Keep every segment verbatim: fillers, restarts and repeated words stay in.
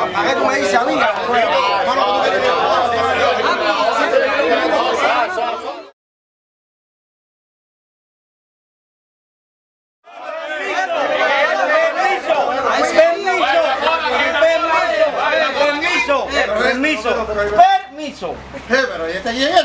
¿A qué tú me dices a mí? Permiso, permiso. Pero ya está llegando.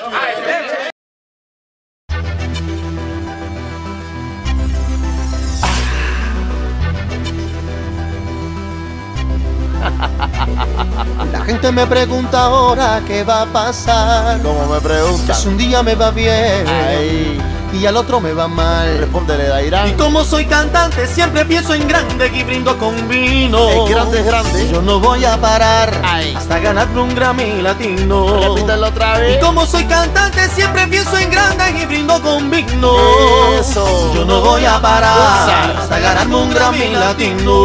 La gente me pregunta ahora qué va a pasar. Como me preguntan. Si un día me va bien, Ay. y al otro me va mal. Respóndele, Dairán. Y como soy cantante siempre pienso en grande y brindo con vino. El grande es grande. Yo no voy a parar Ay. hasta ganarme un Grammy latino. Repítelo otra vez. Y como soy cantante siempre pienso en grande y brindo con vino. Eso. Yo no voy a parar Goza. hasta ganarme un Grammy latino.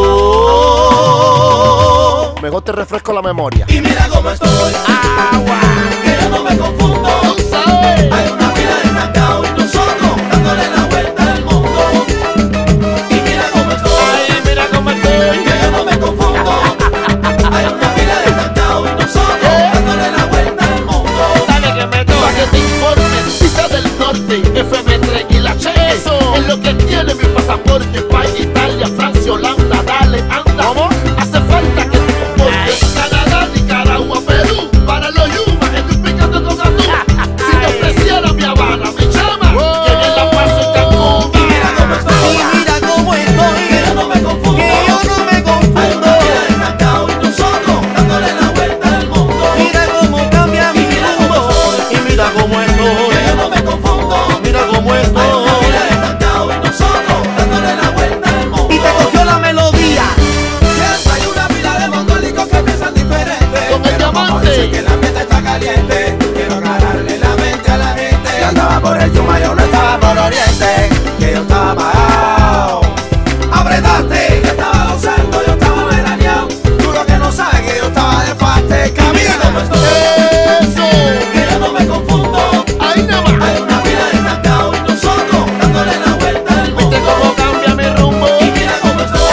Mejor te refresco la memoria. Y mira cómo estoy, agua, que yo no me confundo. Tú sabes. Hay una pila de estancado y nosotros dándole la vuelta al mundo. Y mira cómo estoy, Ay, mira cómo estoy. que yo no me confundo. Hay una pila de estancado y nosotros dándole la vuelta al mundo. Dale que me toca. Que te informes. Visa del norte, F M tres y la H. Eso es lo que tiene mi pasaporte. España, Italia, Francia, Holanda. Dale, anda. ¿Cómo? Hace falta que te comportes. Canadá, Nicaragua, Perú. Para los yumas, estoy picando con atún. Si te ofreciera mi Habana, mi chama, que bien la paso en Cancún. Y mira cómo estoy, y mira cómo estoy, que yo no me confundo. Que yo no me confundo. Hay una pila de estancado y nosotros dándole la vuelta al mundo. Mira cómo cambia mi rumbo. Y mira cómo estoy, que yo no me confundo. Mira cómo estoy. Hay una pila de estancado y nosotros dándole la vuelta al mundo. Y te cogió la melodía. Siempre hay una pila de mongólicos que piensan diferente. Con el diamante. Dicen que el ambiente está caliente. Quiero aclararle la mente a la gente. Yo andaba por el Yuma, yo no estaba por Oriente. Que yo estaba pagado. Apretaste, yo estaba gozando, yo estaba veraneado. Tú lo que no sabes que yo estaba de faste. Camina como estoy. Eso. Que yo no me confundo. Ahí nada más. Hay una pila de estancado y nosotros dándole la vuelta al mundo. ¿Viste cómo cambia mi rumbo? Y mira cómo estoy.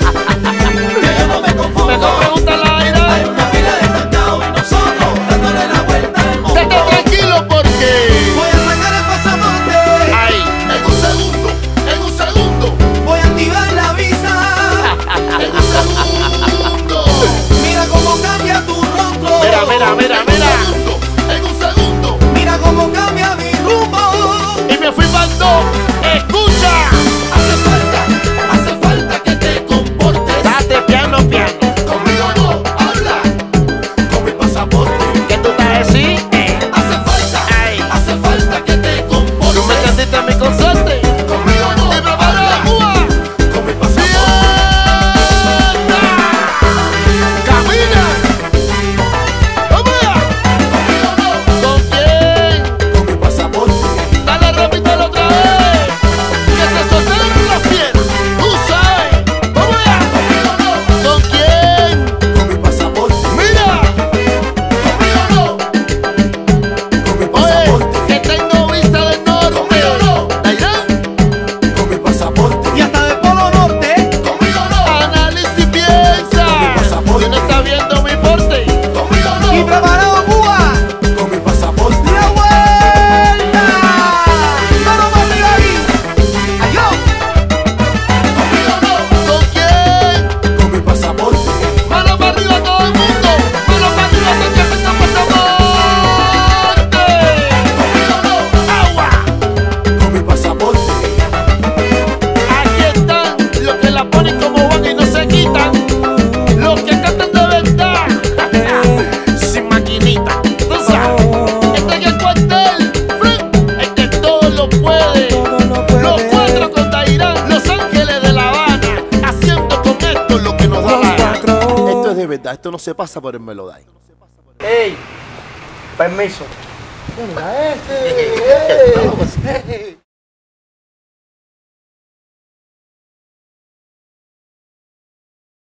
Que yo no me confundo. Mejor pregúntale a Hay Dairán. una pila de estancado y nosotros dándole la vuelta al mundo. Estate tranquilo porque. Voy a sacar el pasaporte. Ay, en un segundo, en un segundo, Voy a activar la visa. en un segundo. Mira cómo cambia tu rostro. Mira, mira, mira, mira. En un segundo. Mira cómo cambia mi rumbo. Y me fui bando. Escucha. Hace falta, hace falta que te comportes. Date piano, piano. Conmigo no habla. Con mi pasaporte. ¿Qué tú estás a decir? Eh. Hace falta, ay, hace falta que te comportes. ¿Tú me entendiste mi consorte? Conmigo no. Y prepara la Cuba. Con mi pasaporte. Camina. Vamos allá. Conmigo no. ¿Con quién? Con mi pasaporte. Dale, repítelo otra vez. Que se soltaron las piernas. Tú sabes. Vamos allá. Conmigo no. ¿Con quién? Con mi pasaporte. Mira. Conmigo no. Con mi pasaporte. Oye, que tengo visa del norte. Conmigo no. Dairán. Con mi pasaporte. Y hasta del Polo Norte. Conmigo no. Analiza y piensa. Con mi pasaporte. ¿Quién está viendo mi porte? Conmigo no. Y preparado Cuba. Con mi pasaporte. La vuelta. Mano para arriba ahí. Adiós. Conmigo no. ¿Con quién? Con mi pasaporte. Mano para arriba todo el mundo. Mano para arriba todo el que tenga pasaporte. Conmigo no. Agua. Con mi pasaporte. Aquí están los que la ponen como van y no se quitan. Los que cantan de verdad. Sin maquinita. Tú sabes. Este es el cuartel. Frank, el que todo lo puede. Los cuatro con Dairán. Los ángeles de La Habana. Haciendo con esto lo que nos da la gana. Esto es de verdad. Esto no se pasa por el Melodai. Ey, permiso. Mira este.